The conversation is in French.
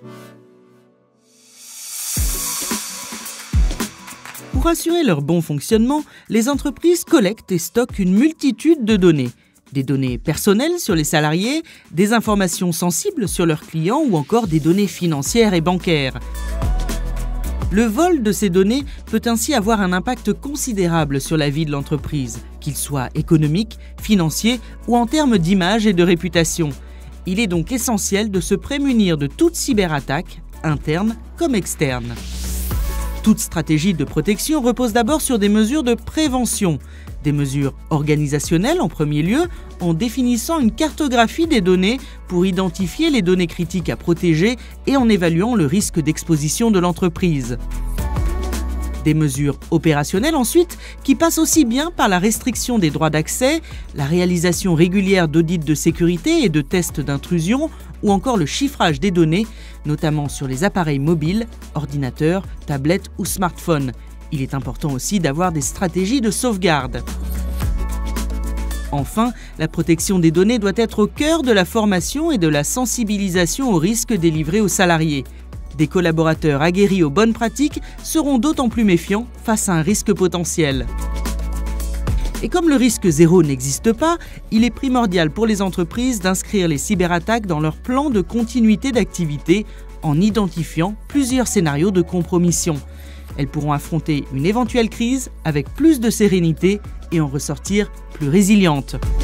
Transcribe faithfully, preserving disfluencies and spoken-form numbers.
Pour assurer leur bon fonctionnement, les entreprises collectent et stockent une multitude de données. Des données personnelles sur les salariés, des informations sensibles sur leurs clients ou encore des données financières et bancaires. Le vol de ces données peut ainsi avoir un impact considérable sur la vie de l'entreprise, qu'il soit économique, financier ou en termes d'image et de réputation. Il est donc essentiel de se prémunir de toute cyberattaque, interne comme externe. Toute stratégie de protection repose d'abord sur des mesures de prévention. Des mesures organisationnelles en premier lieu, en définissant une cartographie des données pour identifier les données critiques à protéger et en évaluant le risque d'exposition de l'entreprise. Des mesures opérationnelles ensuite, qui passent aussi bien par la restriction des droits d'accès, la réalisation régulière d'audits de sécurité et de tests d'intrusion, ou encore le chiffrage des données, notamment sur les appareils mobiles, ordinateurs, tablettes ou smartphones. Il est important aussi d'avoir des stratégies de sauvegarde. Enfin, la protection des données doit être au cœur de la formation et de la sensibilisation aux risques délivrés aux salariés. Des collaborateurs aguerris aux bonnes pratiques seront d'autant plus méfiants face à un risque potentiel. Et comme le risque zéro n'existe pas, il est primordial pour les entreprises d'inscrire les cyberattaques dans leur plan de continuité d'activité en identifiant plusieurs scénarios de compromission. Elles pourront affronter une éventuelle crise avec plus de sérénité et en ressortir plus résilientes.